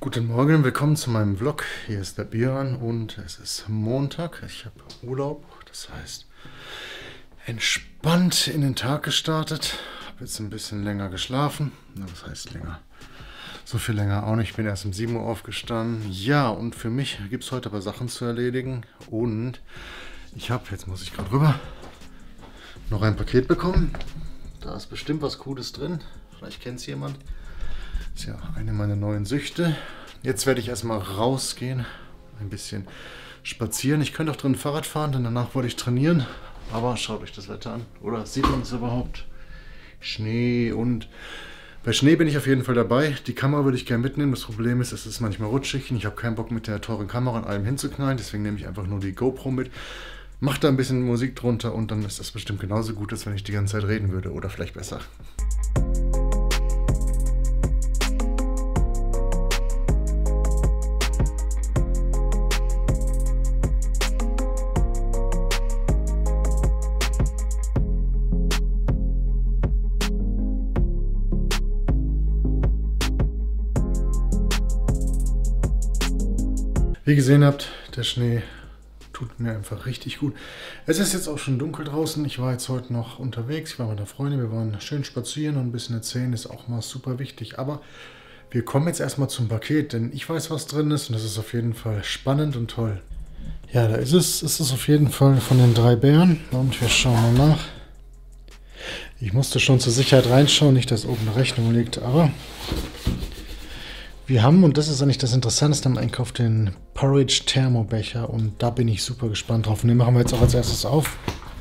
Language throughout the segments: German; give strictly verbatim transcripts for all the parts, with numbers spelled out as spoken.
Guten Morgen, willkommen zu meinem Vlog. Hier ist der Björn und es ist Montag. Ich habe Urlaub, das heißt entspannt in den Tag gestartet. Habe jetzt ein bisschen länger geschlafen. Na, was heißt länger? So viel länger auch nicht. Ich bin erst um sieben Uhr aufgestanden. Ja, und für mich gibt es heute aber Sachen zu erledigen. Und ich habe, jetzt muss ich gerade rüber, noch ein Paket bekommen. Da ist bestimmt was Cooles drin. Vielleicht kennt es jemand. Das ist ja eine meiner neuen Süchte. Jetzt werde ich erstmal rausgehen, ein bisschen spazieren. Ich könnte auch drin Fahrrad fahren, denn danach wollte ich trainieren. Aber schaut euch das Wetter an. Oder sieht man es überhaupt? Schnee und... Bei Schnee bin ich auf jeden Fall dabei. Die Kamera würde ich gerne mitnehmen. Das Problem ist, es ist manchmal rutschig und ich habe keinen Bock mit der teuren Kamera an allem hinzuknallen. Deswegen nehme ich einfach nur die GoPro mit. Mache da ein bisschen Musik drunter und dann ist das bestimmt genauso gut, als wenn ich die ganze Zeit reden würde. Oder vielleicht besser. Wie ihr gesehen habt, der Schnee tut mir einfach richtig gut. Es ist jetzt auch schon dunkel draußen. Ich war jetzt heute noch unterwegs. Ich war mit einer Freundin. Wir waren schön spazieren und ein bisschen erzählen. Ist auch mal super wichtig. Aber wir kommen jetzt erstmal zum Paket, denn ich weiß, was drin ist. Und das ist auf jeden Fall spannend und toll. Ja, da ist es. Es ist auf jeden Fall von den drei Bären. Und wir schauen mal nach. Ich musste schon zur Sicherheit reinschauen. Nicht, dass oben eine Rechnung liegt, aber... Wir haben, und das ist eigentlich das Interessanteste am Einkauf, den Porridge Thermobecher und da bin ich super gespannt drauf. Und den machen wir jetzt auch als erstes auf.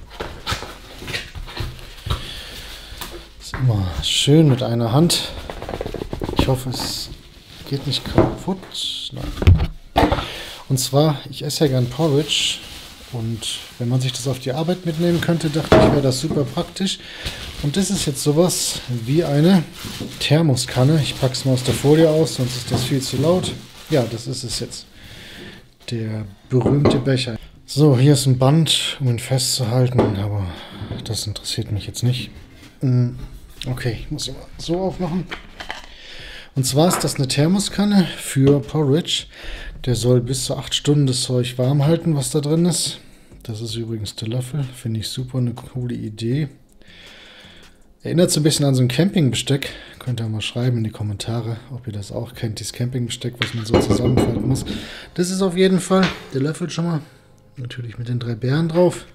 Ist immer schön mit einer Hand. Ich hoffe, es geht nicht kaputt. Nein. Und zwar, ich esse ja gern Porridge und wenn man sich das auf die Arbeit mitnehmen könnte, dachte ich, wäre das super praktisch. Und das ist jetzt sowas wie eine Thermoskanne. Ich packe es mal aus der Folie aus, sonst ist das viel zu laut. Ja, das ist es jetzt. Der berühmte Becher. So, hier ist ein Band, um ihn festzuhalten, aber das interessiert mich jetzt nicht. Okay, ich muss ihn mal so aufmachen. Und zwar ist das eine Thermoskanne für Porridge. Der soll bis zu acht Stunden das Zeug warm halten, was da drin ist. Das ist übrigens der Löffel. Finde ich super, eine coole Idee. Erinnert so ein bisschen an so ein Campingbesteck. Könnt ihr mal schreiben in die Kommentare, ob ihr das auch kennt, dieses Campingbesteck, was man so zusammenfalten muss. Das ist auf jeden Fall der Löffel schon mal. Natürlich mit den drei Bären drauf.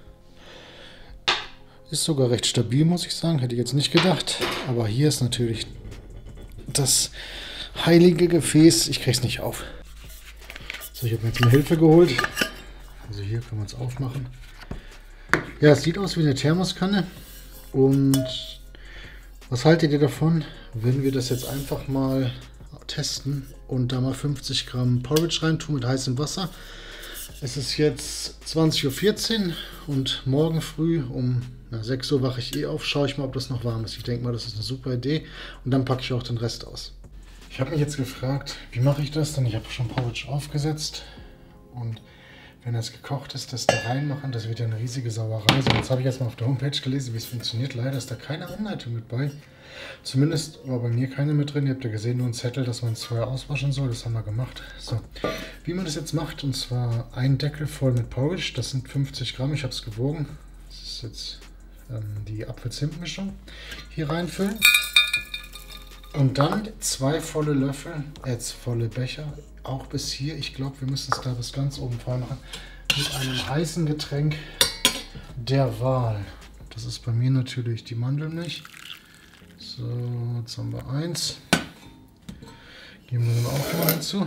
Ist sogar recht stabil, muss ich sagen. Hätte ich jetzt nicht gedacht. Aber hier ist natürlich das heilige Gefäß. Ich krieg's nicht auf. So, ich habe mir jetzt mal Hilfe geholt. Also hier können wir es aufmachen. Ja, es sieht aus wie eine Thermoskanne. Und was haltet ihr davon, wenn wir das jetzt einfach mal testen und da mal fünfzig Gramm Porridge reintun mit heißem Wasser? Es ist jetzt zwanzig Uhr vierzehn und morgen früh um na, sechs Uhr wache ich eh auf, schaue ich mal, ob das noch warm ist. Ich denke mal, das ist eine super Idee und dann packe ich auch den Rest aus. Ich habe mich jetzt gefragt, wie mache ich das? Denn ich habe schon Porridge aufgesetzt und wenn das gekocht ist, das da reinmachen, das wird ja eine riesige Sauerei. So, jetzt habe ich jetzt mal auf der Homepage gelesen, wie es funktioniert. Leider ist da keine Anleitung mit bei. Zumindest war bei mir keine mit drin. Ihr habt ja gesehen, nur ein Zettel, dass man es vorher auswaschen soll. Das haben wir gemacht. So, wie man das jetzt macht, und zwar ein Deckel voll mit Porridge. Das sind fünfzig Gramm, ich habe es gewogen. Das ist jetzt ähm, die Apfel-Zimt-Mischung. Hier reinfüllen. Und dann zwei volle Löffel, jetzt volle Becher, auch bis hier. Ich glaube, wir müssen es da bis ganz oben voll machen. Mit einem heißen Getränk der Wahl. Das ist bei mir natürlich die Mandelmilch. So, jetzt haben wir eins. Geben wir dann auch mal hinzu.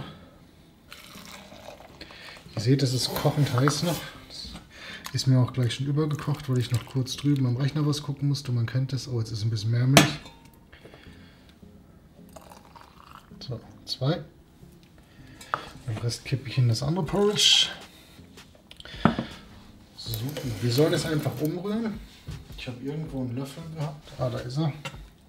Ihr seht, es ist kochend heiß noch. Das ist mir auch gleich schon übergekocht, weil ich noch kurz drüben am Rechner was gucken musste. Man kennt das. Oh, jetzt ist ein bisschen mehr Milch. So, zwei. Den Rest kippe ich in das andere Porridge. So, wir sollen es einfach umrühren. Ich habe irgendwo einen Löffel gehabt. Ah, da ist er.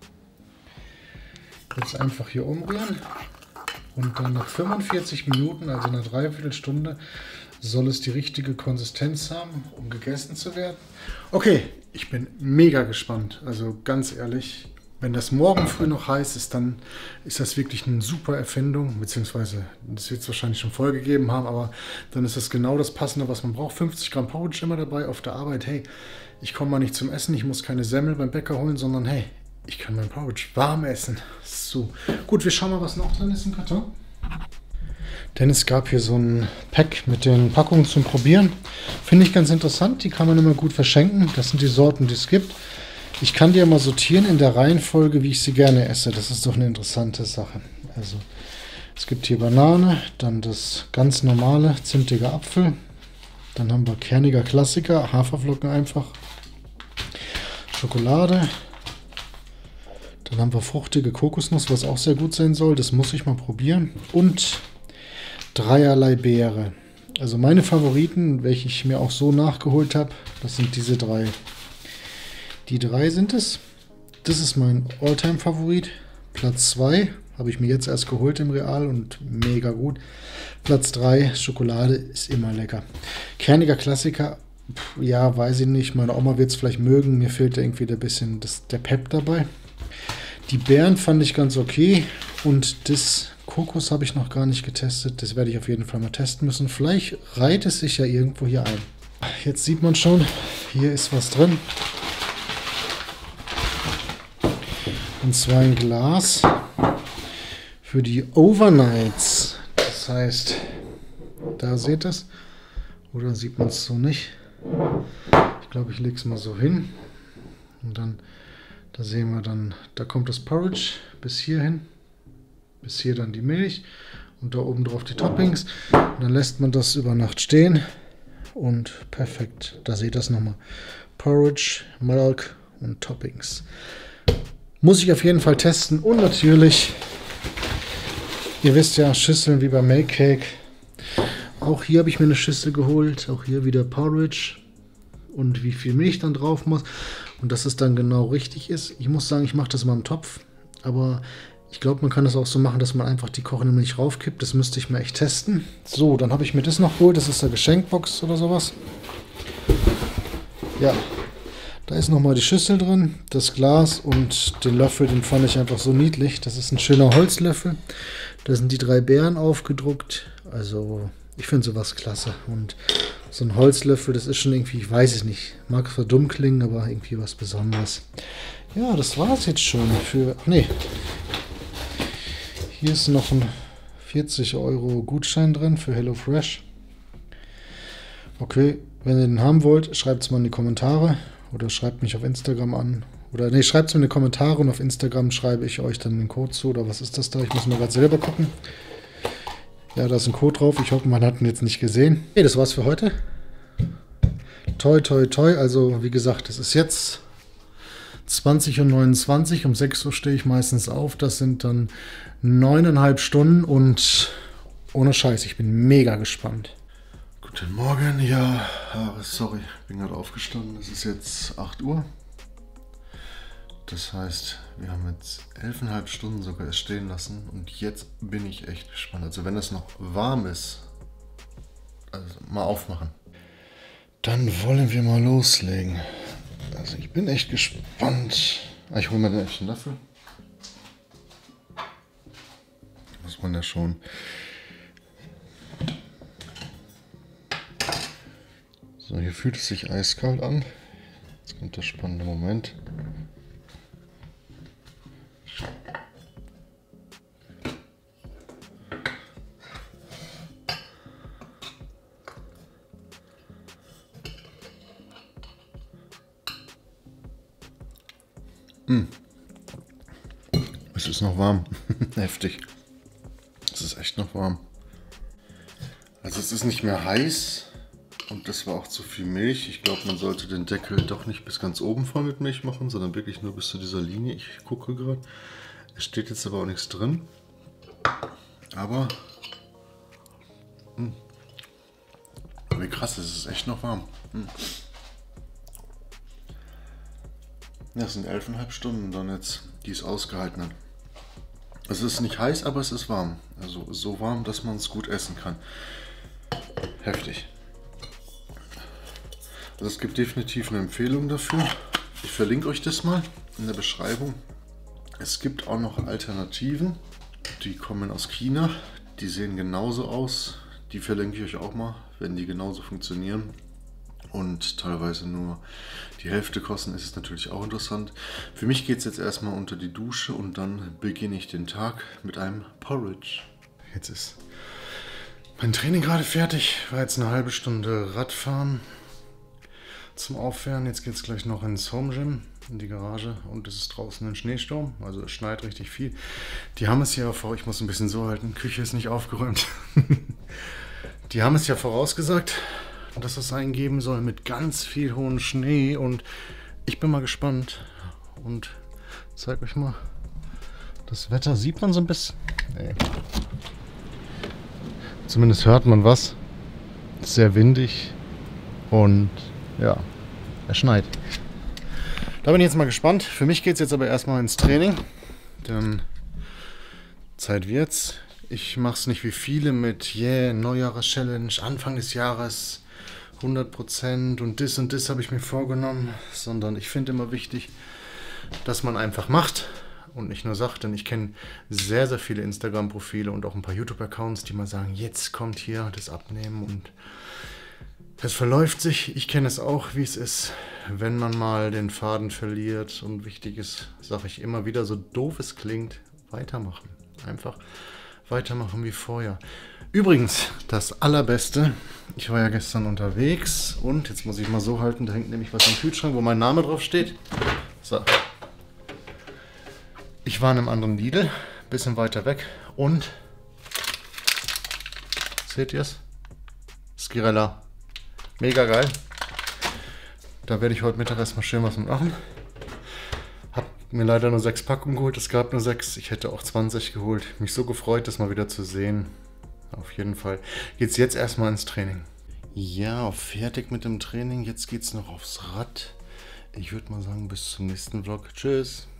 Jetzt einfach hier umrühren. Und dann nach fünfundvierzig Minuten, also einer Dreiviertelstunde, soll es die richtige Konsistenz haben, um gegessen zu werden. Okay, ich bin mega gespannt. Also ganz ehrlich, Wenn das morgen früh noch heiß ist, dann ist das wirklich eine super Erfindung, beziehungsweise das wird es wahrscheinlich schon vorgegeben haben, aber dann ist das genau das Passende, was man braucht. fünfzig Gramm Porridge immer dabei auf der Arbeit. Hey, ich komme mal nicht zum Essen, ich muss keine Semmel beim Bäcker holen, sondern hey, ich kann mein Porridge warm essen. So, gut, wir schauen mal, was noch drin ist im Karton. Denn es gab hier so ein Pack mit den Packungen zum Probieren. Finde ich ganz interessant, die kann man immer gut verschenken. Das sind die Sorten, die es gibt. Ich kann die ja mal sortieren in der Reihenfolge, wie ich sie gerne esse. Das ist doch eine interessante Sache. Also, es gibt hier Banane, dann das ganz normale, zimtige Apfel. Dann haben wir kerniger Klassiker, Haferflocken einfach. Schokolade. Dann haben wir fruchtige Kokosnuss, was auch sehr gut sein soll. Das muss ich mal probieren. Und dreierlei Beere. Also meine Favoriten, welche ich mir auch so nachgeholt habe, das sind diese drei. Die drei sind es. Das ist mein Alltime-Favorit. Platz zwei habe ich mir jetzt erst geholt im Real und mega gut. Platz drei, Schokolade, ist immer lecker. Kerniger Klassiker, pff, ja, weiß ich nicht. Meine Oma wird es vielleicht mögen. Mir fehlt irgendwie ein bisschen das, der Pep dabei. Die Beeren fand ich ganz okay. Und das Kokos habe ich noch gar nicht getestet. Das werde ich auf jeden Fall mal testen müssen. Vielleicht reiht es sich ja irgendwo hier ein. Jetzt sieht man schon, hier ist was drin. Und zwar ein Glas für die Overnights. Das heißt, da seht ihr es. Oder sieht man es so nicht? Ich glaube, ich lege es mal so hin. Und dann, da sehen wir dann, da kommt das Porridge bis hierhin. Bis hier dann die Milch. Und da oben drauf die Toppings. Und dann lässt man das über Nacht stehen. Und perfekt. Da seht ihr es nochmal. Porridge, Milk und Toppings. Muss ich auf jeden Fall testen. Und natürlich, ihr wisst ja, Schüsseln wie beim Make Cake. Auch hier habe ich mir eine Schüssel geholt. Auch hier wieder Porridge. Und wie viel Milch dann drauf muss. Und dass es dann genau richtig ist. Ich muss sagen, ich mache das mal im Topf. Aber ich glaube, man kann das auch so machen, dass man einfach die kochende Milch raufkippt. Das müsste ich mal echt testen. So, dann habe ich mir das noch geholt. Das ist eine Geschenkbox oder sowas. Ja. Da ist nochmal die Schüssel drin, das Glas und den Löffel, den fand ich einfach so niedlich. Das ist ein schöner Holzlöffel. Da sind die drei Beeren aufgedruckt. Also ich finde sowas klasse. Und so ein Holzlöffel, das ist schon irgendwie, ich weiß es nicht, mag zwar dumm klingen, aber irgendwie was Besonderes. Ja, das war es jetzt schon für, ach nee, hier ist noch ein vierzig Euro Gutschein drin für HelloFresh. Okay, wenn ihr den haben wollt, schreibt es mal in die Kommentare. Oder schreibt mich auf Instagram an. Oder nee, schreibt es mir in die Kommentare und auf Instagram schreibe ich euch dann den Code zu. Oder was ist das da? Ich muss mal gerade selber gucken. Ja, da ist ein Code drauf. Ich hoffe, man hat ihn jetzt nicht gesehen. Okay, das war's für heute. Toi, toi, toi. Also, wie gesagt, es ist jetzt zwanzig Uhr neunundzwanzig. Um sechs Uhr stehe ich meistens auf. Das sind dann neuneinhalb Stunden. Und ohne Scheiß, ich bin mega gespannt. Guten Morgen, ja, sorry, bin gerade aufgestanden, es ist jetzt acht Uhr. Das heißt, wir haben jetzt elfeinhalb Stunden sogar erst stehen lassen und jetzt bin ich echt gespannt. Also wenn es noch warm ist, also mal aufmachen. Dann wollen wir mal loslegen. Also ich bin echt gespannt. Ich hole mir den echten Löffel. Muss man ja schon... So, hier fühlt es sich eiskalt an. Jetzt kommt der spannende Moment. Hm. Es ist noch warm. Heftig. Es ist echt noch warm. Also es ist nicht mehr heiß. Und das war auch zu viel Milch. Ich glaube, man sollte den Deckel doch nicht bis ganz oben voll mit Milch machen, sondern wirklich nur bis zu dieser Linie. Ich gucke gerade. Es steht jetzt aber auch nichts drin. Aber... Mh. Wie krass, es ist echt noch warm. Mh. Ja, es sind elfeinhalb Stunden dann jetzt, die es ausgehalten hat. Es ist nicht heiß, aber es ist warm. Also so warm, dass man es gut essen kann. Heftig. Also es gibt definitiv eine Empfehlung dafür. Ich verlinke euch das mal in der Beschreibung. Es gibt auch noch Alternativen, die kommen aus China. Die sehen genauso aus. Die verlinke ich euch auch mal, wenn die genauso funktionieren und teilweise nur die Hälfte kosten, ist es natürlich auch interessant. Für mich geht es jetzt erstmal unter die Dusche und dann beginne ich den Tag mit einem Porridge. Jetzt ist mein Training gerade fertig. War jetzt eine halbe Stunde Radfahren zum Aufwärmen. Jetzt geht es gleich noch ins Home Gym, in die Garage, und es ist draußen ein Schneesturm, also es schneit richtig viel. Die haben es ja vor, ich muss ein bisschen so halten, Küche ist nicht aufgeräumt. Die haben es ja vorausgesagt, dass es eingeben soll mit ganz viel hohem Schnee, und ich bin mal gespannt und zeige euch mal. Das Wetter sieht man so ein bisschen. Nee. Zumindest hört man was. Es ist sehr windig und ja, es schneit. Da bin ich jetzt mal gespannt. Für mich geht es jetzt aber erstmal ins Training, denn Zeit wird's. Ich mache es nicht wie viele mit yeah, Neujahres-Challenge, Anfang des Jahres, hundert Prozent und das und das habe ich mir vorgenommen, sondern ich finde immer wichtig, dass man einfach macht und nicht nur sagt, denn ich kenne sehr, sehr viele Instagram-Profile und auch ein paar YouTube-Accounts, die mal sagen, jetzt kommt hier das Abnehmen, und es verläuft sich. Ich kenne es auch, wie es ist, wenn man mal den Faden verliert, und wichtig ist, sage ich immer wieder, so doof es klingt, weitermachen. Einfach weitermachen wie vorher. Übrigens, das Allerbeste, ich war ja gestern unterwegs und jetzt muss ich mal so halten, da hängt nämlich was am Kühlschrank, wo mein Name drauf steht. So. Ich war in einem anderen Lidl, bisschen weiter weg, und seht ihr es? Skirella. Mega geil. Da werde ich heute Mittag erstmal schön was mit machen. Hab mir leider nur sechs Packungen geholt, es gab nur sechs. Ich hätte auch zwanzig geholt. Mich so gefreut, das mal wieder zu sehen. Auf jeden Fall geht's jetzt erstmal ins Training. Ja, fertig mit dem Training. Jetzt geht's noch aufs Rad. Ich würde mal sagen, bis zum nächsten Vlog. Tschüss.